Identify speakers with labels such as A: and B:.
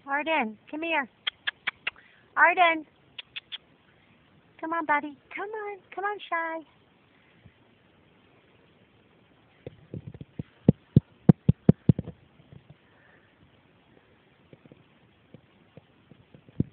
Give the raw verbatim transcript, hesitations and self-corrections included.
A: Ardan, come here. Ardan, come on, buddy. Come on. Come on, Shy.